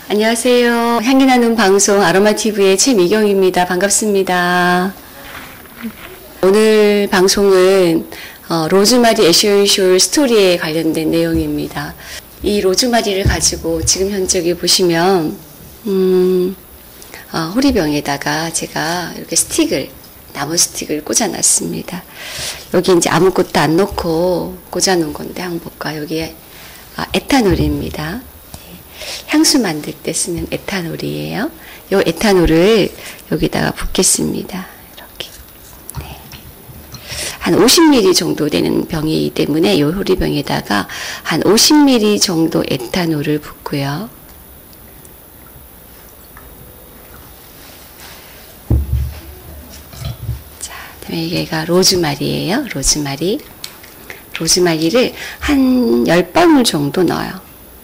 안녕하세요. 향기나는 방송 아로마TV의 최미경입니다. 반갑습니다. 오늘 방송은 로즈마리 에센셜 스토리에 관련된 내용입니다. 이 로즈마리를 가지고 지금 현재 보시면 호리병에다가 제가 이렇게 나무 스틱을 꽂아놨습니다. 여기 이제 아무것도 안 넣고 꽂아놓은 건데 한번 볼까요? 여기에 에탄올입니다. 향수 만들 때 쓰는 에탄올이에요. 이 에탄올을 여기다가 붓겠습니다. 이렇게. 네. 한 50ml 정도 되는 병이기 때문에 이 호리병에다가 한 50ml 정도 에탄올을 붓고요. 자, 그다음에 얘가 로즈마리예요. 로즈마리를 한 10방울 정도 넣어요.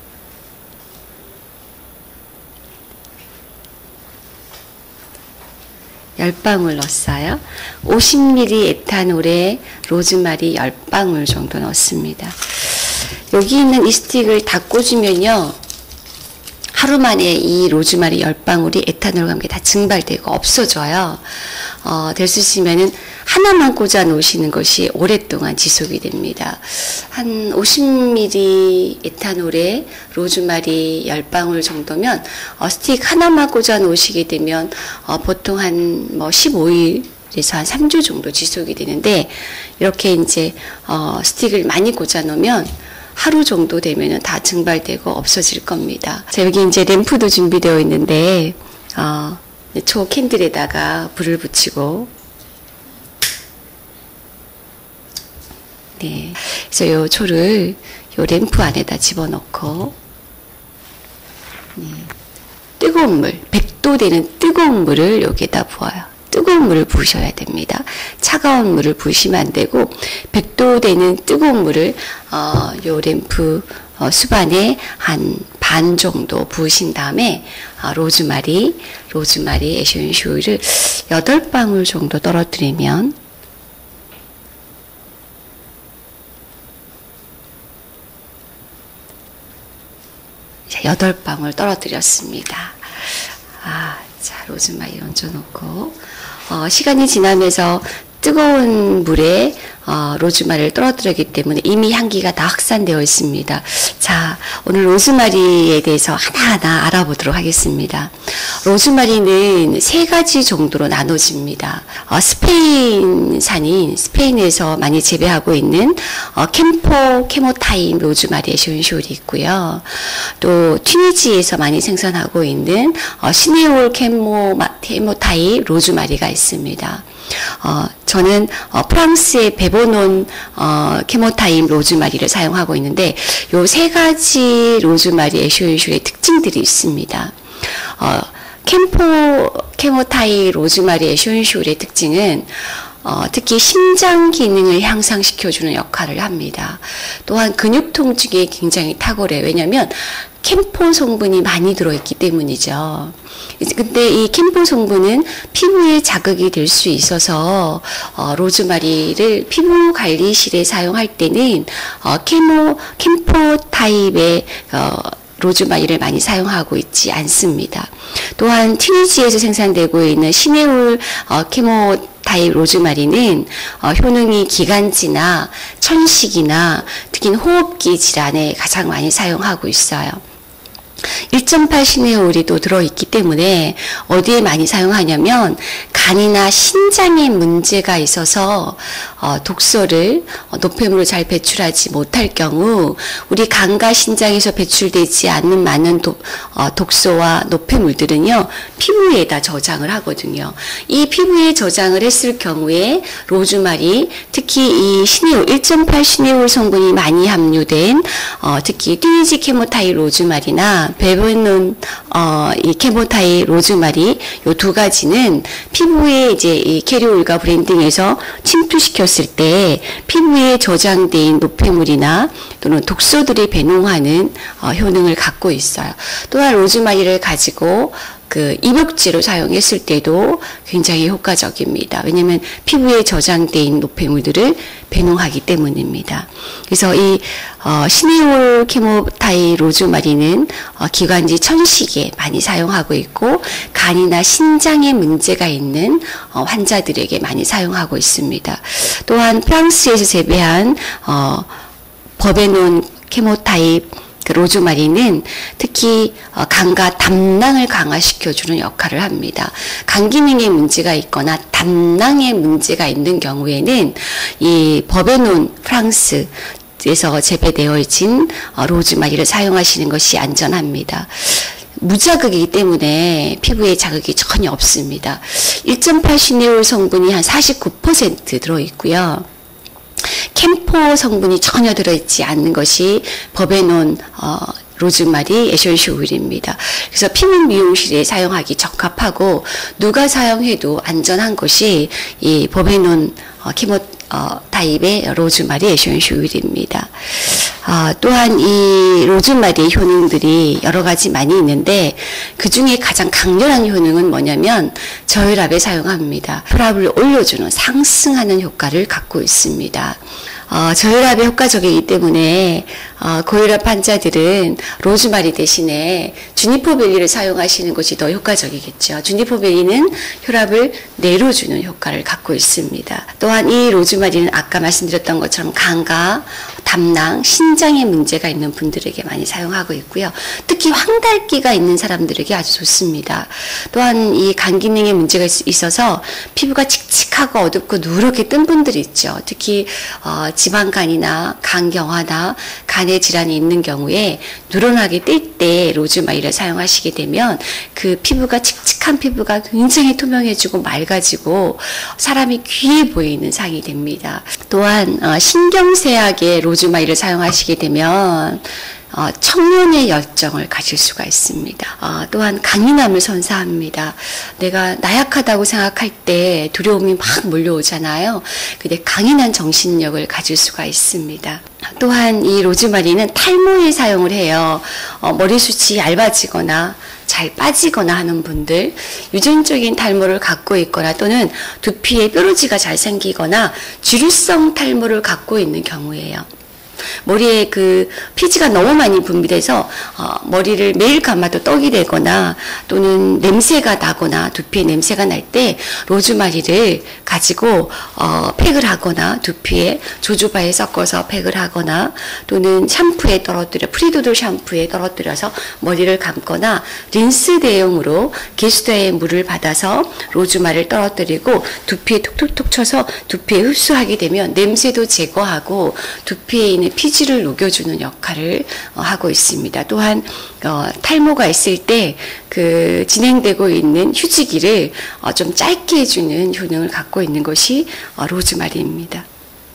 10방울 넣었어요. 50ml 에탄올에 로즈마리 10방울 정도 넣습니다. 여기 있는 이 스틱을 다 꽂으면요. 하루 만에 이 로즈마리 10방울이 에탄올과 함께 다 증발되고 없어져요. 될 수 있으면은 하나만 꽂아 놓으시는 것이 오랫동안 지속이 됩니다. 한 50ml 에탄올에 로즈마리 10방울 정도면 스틱 하나만 꽂아 놓으시게 되면 보통 한 15일에서 한 3주 정도 지속이 되는데, 이렇게 이제 스틱을 많이 꽂아 놓으면 하루 정도 되면은 다 증발되고 없어질 겁니다. 자, 여기 이제 램프도 준비되어 있는데, 초 캔들에다가 불을 붙이고, 네. 그래서 요 초를 요 램프 안에다 집어넣고, 네. 뜨거운 물, 100도 되는 뜨거운 물을 여기에다 부어요. 뜨거운 물을 부으셔야 됩니다. 차가운 물을 부으시면 안 되고 100도 되는 뜨거운 물을 요 램프 수반에 한 반 정도 부으신 다음에 로즈마리 에센셜 오일을 8방울 정도 떨어뜨리면, 자, 8방울 떨어뜨렸습니다. 자, 로즈마리 얹어놓고 시간이 지나면서 뜨거운 물에 로즈마리를 떨어뜨렸기 때문에 이미 향기가 다 확산되어 있습니다. 자, 오늘 로즈마리에 대해서 하나하나 알아보도록 하겠습니다. 로즈마리는 3가지 정도로 나눠집니다. 스페인에서 많이 재배하고 있는 케모타임 로즈마리 에센셜이 있고요. 또 튀니지에서 많이 생산하고 있는 시네올 케모타임 로즈마리가 있습니다. 저는 프랑스의 베보논 케모타임 로즈마리를 사용하고 있는데, 요 3가지 로즈마리 에센셜의 특징들이 있습니다. 케모타임 로즈마리 에센셜의 특징은 특히 심장 기능을 향상시켜주는 역할을 합니다. 또한 근육 통증에 굉장히 탁월해요. 왜냐하면 캠포 성분이 많이 들어있기 때문이죠. 근데 이 캠포 성분은 피부에 자극이 될 수 있어서 로즈마리를 피부 관리실에 사용할 때는 캠포 타입의 로즈마리를 많이 사용하고 있지 않습니다. 또한 튀니지에서 생산되고 있는 시네올 케모타입 로즈마리는 효능이 기관지나 천식이나 특히 호흡기 질환에 가장 많이 사용하고 있어요. 1.8 시네올이 또 들어있기 때문에 어디에 많이 사용하냐면, 간이나 신장에 문제가 있어서 독소를, 노폐물을 잘 배출하지 못할 경우 우리 간과 신장에서 배출되지 않는 많은 독소와 노폐물들은요, 피부에다 저장을 하거든요. 이 피부에 저장을 했을 경우에 로즈마리, 특히 이 시네올, 1.8 시네올 성분이 많이 함유된 특히 튀니지 케모타입 로즈마리나 베보논 이 케모타입 로즈마리, 요 2가지는 피부에 이제 이 캐리올과 브랜딩해서 침투시켰을 때 피부에 저장된 노폐물이나 또는 독소들이 배농하는 효능을 갖고 있어요. 또한 로즈마리를 가지고 그 입욕제로 사용했을 때도 굉장히 효과적입니다. 왜냐하면 피부에 저장되어 있는 노폐물들을 배농하기 때문입니다. 그래서 이 시네올 케모타이 로즈마리는 기관지 천식에 많이 사용하고 있고 간이나 신장에 문제가 있는 환자들에게 많이 사용하고 있습니다. 또한 프랑스에서 재배한 버베논 케모타입 로즈마리는 특히 간과 담낭을 강화시켜주는 역할을 합니다. 간 기능에 문제가 있거나 담낭에 문제가 있는 경우에는 이 버베논 프랑스에서 재배되어진 로즈마리를 사용하시는 것이 안전합니다. 무자극이기 때문에 피부에 자극이 전혀 없습니다. 1.8 시네올 성분이 한 49% 들어있고요. 캠포 성분이 전혀 들어있지 않는 것이 버베논 로즈마리 에센셜 오일입니다. 그래서 피부 미용실에 사용하기 적합하고 누가 사용해도 안전한 것이 이 버베논 타입의 로즈마리 에센셜 오일입니다. 또한 이 로즈마리의 효능들이 여러 가지 많이 있는데 그 중에 가장 강렬한 효능은 뭐냐면 저혈압에 사용합니다. 혈압을 올려주는 상승하는 효과를 갖고 있습니다. 저혈압에 효과적이기 때문에 고혈압 환자들은 로즈마리 대신에 주니퍼벨리를 사용하시는 것이 더 효과적이겠죠. 주니퍼벨리는 혈압을 내려주는 효과를 갖고 있습니다. 또한 이 로즈마리는 아까 말씀드렸던 것처럼 간과 담낭, 신장에 문제가 있는 분들에게 많이 사용하고 있고요. 특히 황달기가 있는 사람들에게 아주 좋습니다. 또한 이 간 기능에 문제가 있어서 피부가 칙칙하고 어둡고 누렇게 뜬 분들이 있죠. 특히 지방간이나 간경화나 간의 질환이 있는 경우에 누런하게 뜰 때 로즈마리를 사용하시게 되면 그 피부가 칙칙한 피부가 굉장히 투명해지고 맑아지고 사람이 귀해 보이는 상이 됩니다. 또한 신경쇠약에 로즈마리를 사용하시게 되면 청년의 열정을 가질 수가 있습니다. 또한 강인함을 선사합니다. 내가 나약하다고 생각할 때 두려움이 막 몰려오잖아요. 근데 강인한 정신력을 가질 수가 있습니다. 또한 이 로즈마리는 탈모에 사용을 해요. 머리숱이 얇아지거나 잘 빠지거나 하는 분들, 유전적인 탈모를 갖고 있거나 또는 두피에 뾰루지가 잘 생기거나 주류성 탈모를 갖고 있는 경우에요. 머리에 그 피지가 너무 많이 분비돼서 머리를 매일 감아도 떡이 되거나 또는 냄새가 나거나 두피에 냄새가 날 때 로즈마리를 가지고 팩을 하거나 두피에 조주바에 섞어서 팩을 하거나 또는 샴푸에 떨어뜨려 프리도드 샴푸에 떨어뜨려서 머리를 감거나 린스 대용으로 개수대의 물을 받아서 로즈마리를 떨어뜨리고 두피에 톡톡톡 쳐서 두피에 흡수하게 되면 냄새도 제거하고 두피에 있는 피지를 녹여주는 역할을 하고 있습니다. 또한 탈모가 있을 때 그 진행되고 있는 휴지기를 좀 짧게 해주는 효능을 갖고 있는 것이 로즈마리입니다.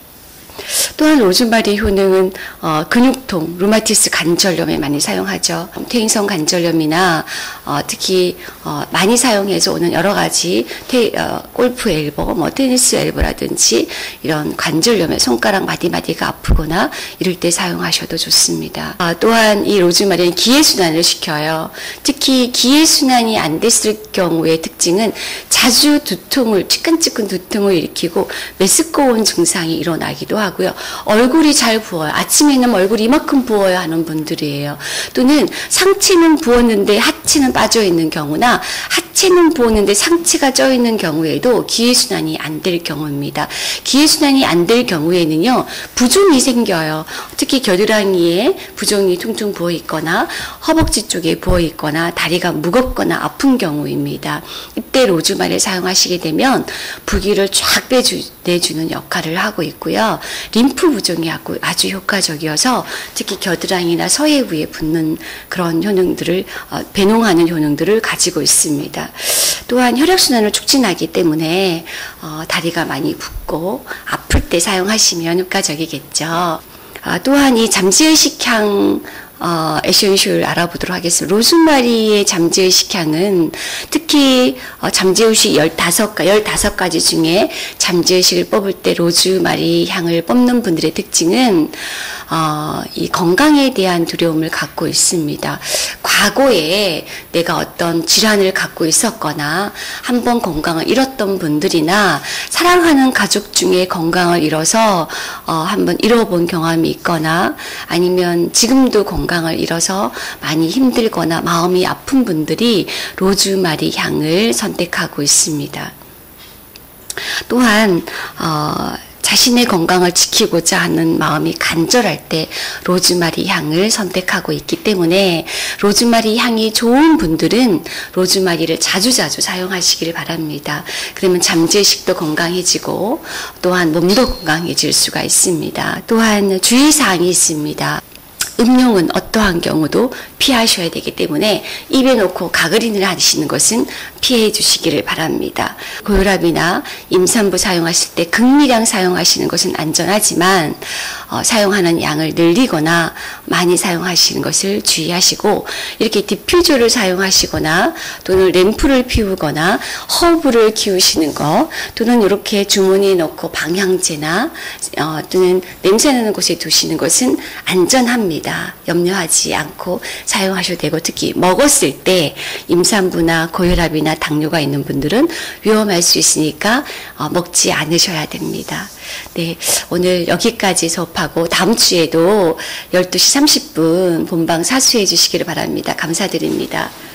또한 로즈마리 효능은 근육통, 루마티스 관절염에 많이 사용하죠. 퇴행성 관절염이나 특히 많이 사용해서 오는 여러 가지 골프 엘보, 테니스 엘보라든지 이런 관절염에 손가락 마디마디가 아프거나 이럴 때 사용하셔도 좋습니다. 또한 이 로즈마리는 기혈순환을 시켜요. 특히 기혈순환이 안 됐을 경우의 특징은 자주 두통을, 찌끈찌끈 두통을 일으키고 메스꺼운 증상이 일어나기도 하고요. 얼굴이 잘 부어요. 아침에는 얼굴이 이만큼 부어야 하는 분들이에요. 또는 상체는 부었는데 하체는 빠져 있는 경우나 하체는 부었는데 상체가 쪄 있는 경우에도 기혈순환이 안 될 경우입니다. 기혈순환이 안 될 경우에는요, 부종이 생겨요. 특히 겨드랑이에 부종이 퉁퉁 부어 있거나 허벅지 쪽에 부어 있거나 다리가 무겁거나 아픈 경우입니다. 이때 로즈마리를 사용하시게 되면 부기를 쫙 내주는 역할을 하고 있고요. 림프 부종이 아주 효과적이어서 특히 겨드랑이나 서해부에 붙는 그런 효능들을 배농하는 효능들을 가지고 있습니다. 또한 혈액순환을 촉진하기 때문에 다리가 많이 붓고 아플 때 사용하시면 효과적이겠죠. 또한 이 잠재의식향 에센셜 알아보도록 하겠습니다. 로즈마리의 잠재의식 향은 특히 잠재의식 15가지 중에 잠재의식을 뽑을 때 로즈마리 향을 뽑는 분들의 특징은 이 건강에 대한 두려움을 갖고 있습니다. 과거에 내가 어떤 질환을 갖고 있었거나 한번 건강을 잃었던 분들이나 사랑하는 가족 중에 건강을 잃어서 한번 잃어본 경험이 있거나 아니면 지금도 건강을 잃어서 많이 힘들거나 마음이 아픈 분들이 로즈마리 향을 선택하고 있습니다. 또한 자신의 건강을 지키고자 하는 마음이 간절할 때 로즈마리 향을 선택하고 있기 때문에 로즈마리 향이 좋은 분들은 로즈마리를 자주자주 사용하시길 바랍니다. 그러면 잠재의식도 건강해지고 또한 몸도 건강해질 수가 있습니다. 또한 주의사항이 있습니다. 음용은 어떠한 경우도 피하셔야 되기 때문에 입에 놓고 가그린을 하시는 것은 피해 주시기를 바랍니다. 고혈압이나 임산부 사용하실 때 극미량 사용하시는 것은 안전하지만 사용하는 양을 늘리거나 많이 사용하시는 것을 주의하시고 이렇게 디퓨저를 사용하시거나 또는 램프를 피우거나 허브를 키우시는 것 또는 이렇게 주머니에 넣고 방향제나 또는 냄새나는 곳에 두시는 것은 안전합니다. 염려하지 않고 사용하셔도 되고 특히 먹었을 때 임산부나 고혈압이나 당뇨가 있는 분들은 위험할 수 있으니까 먹지 않으셔야 됩니다. 네, 오늘 여기까지 수업하고 다음 주에도 12시 30분 본방 사수해 주시기를 바랍니다. 감사드립니다.